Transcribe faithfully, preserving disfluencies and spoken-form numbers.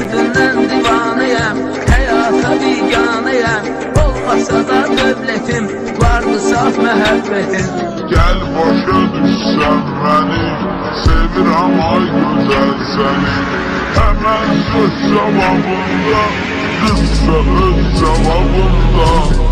dərdindən divanıyam, həyata biganıyam. Olmasa da dövlətim, vardı saf məhəbbətim. Gəl başa düşsən məni, sevirəm ay gözəl səni. Həmən söz cavabında, qızsa öz cavabında.